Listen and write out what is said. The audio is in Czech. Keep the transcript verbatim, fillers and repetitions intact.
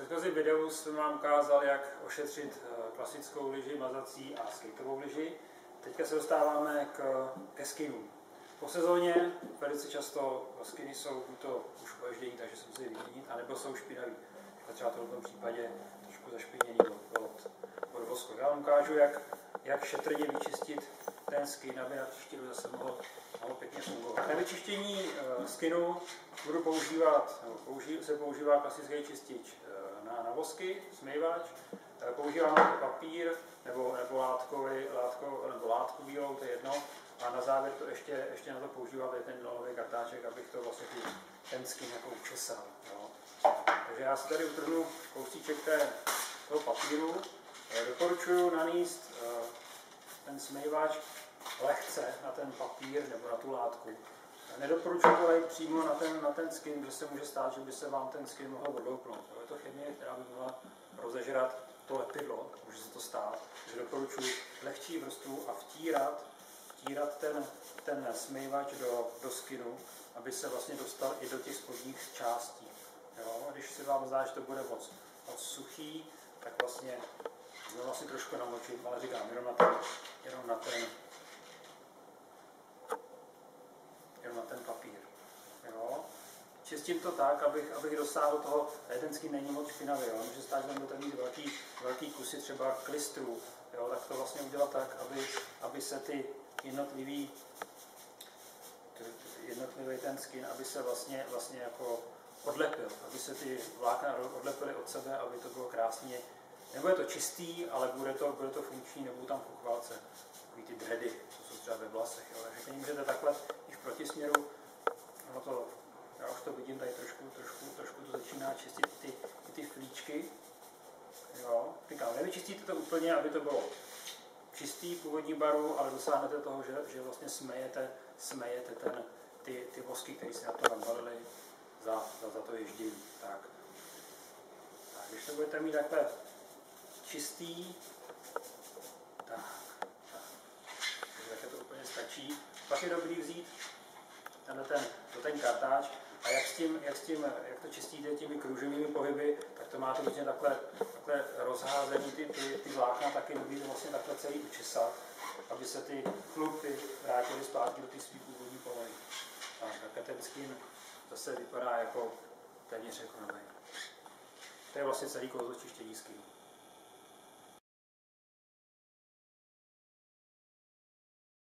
předchozím videu jsem vám ukázal, jak ošetřit klasickou lyži, mazací a skateovou lyži. Teďka se dostáváme k, ke skinům. Po sezóně velice často skiny jsou buď to už poježdění, takže se musí vyměnit, anebo jsou špinavý. Třeba v tomto případě trošku zašpiněný od, od vosku. Já vám ukážu, jak, jak šetrně vyčistit ten skin, aby na příští rok zase mohlo, mohlo pěkně fungovat. Na vyčištění uh, skinu budu používat, nebo použí, se používá klasický čistič uh, na, na vosky, smejvač. Uh, používám jako papír nebo, nebo látkový, látko, nebo látku bílou, to je jedno. A na závěr to ještě, ještě na to používám ten nový kartáček, abych to vlastně ten skin jako učesal. Jo. Takže já si tady utrhnu kousíček té, toho papíru. Uh, doporučuji nanést uh, ten smejvač lehce na ten papír nebo na tu látku. Nedoporučuji to dát přímo na ten, na ten skin, protože se může stát, že by se vám ten skin mohl odloupnout. Je to chemie, která by mohla rozežrat to lepidlo, může se to stát. Takže doporučuji lehčí vrstvu a vtírat, vtírat ten, ten smejvač do, do skinu, aby se vlastně dostal i do těch spodních částí. Jo? Když se vám zdá, že to bude moc, moc suchý, tak vlastně no vlastně trošku namočím, ale říkám, jenom na ten, jenom na ten, jenom na ten papír. Jo. Čistím to tak, abych, abych dosáhl toho, tady ten skin není moc špinavý, jo. Může stát, že tam budete mít velký, velký kusy třeba klistrů, jo. Tak to vlastně udělat tak, aby, aby se ty jednotlivý, jednotlivý ten skin, aby se vlastně, vlastně jako odlepil, aby se ty vlákna odlepily od sebe, aby to bylo krásně. Nebude to čistý, ale bude to, bude to funkční, nebudou tam pochválce, takový ty dready, co jsou třeba ve vlasech. Jo. Takže když můžete takhle i v protisměru, no to, já už to vidím tady trošku, trošku, trošku to začíná čistit ty, ty, ty flíčky. Jo. Říkám, nevyčistíte to úplně, aby to bylo čistý původní barvu, ale dosáhnete toho, že, že vlastně smejete, smejete ten, ty, ty vosky, které se na to nabalily za, za, za to ježdění. Tak. Tak, když to budete mít takhle čistý, tak, tak. Takže to úplně stačí. Pak je dobrý vzít tenhle ten, ten kartáč a jak, s tím, jak, s tím, jak to čistíte těmi kružovými pohyby, tak to máte vlastně takhle, takhle rozházený ty, ty, ty vlákna, taky dobrý vlastně takhle celý učesat, aby se ty chlupy vrátily zpátky do ty svý původní povahy. Tak ten skin zase vypadá jako téměř jako nový. To je vlastně celý kouzlo čištění skinu.